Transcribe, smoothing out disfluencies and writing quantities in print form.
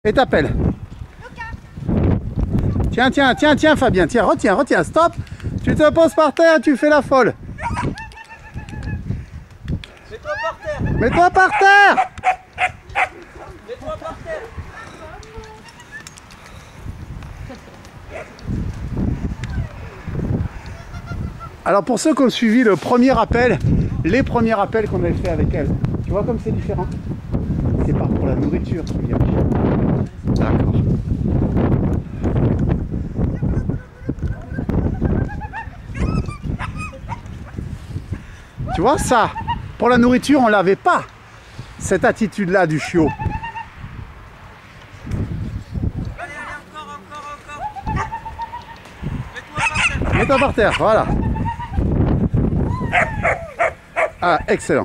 Et t'appelles. Tiens, tiens, tiens, tiens, Fabien, tiens, retiens, retiens, stop. Tu te poses par terre, tu fais la folle. Mets-toi par terre. Mets-toi par terre. Mets-toi par terre. Alors pour ceux qui ont suivi le premier appel, les premiers appels qu'on avait fait avec elle, tu vois comme c'est différent? C'est pas pour la nourriture, d'accord. Tu vois ça, pour la nourriture on l'avait pas, cette attitude là du chiot. Allez, encore. Mets-toi Mets-toi par terre. par terre, voilà. Ah, excellent.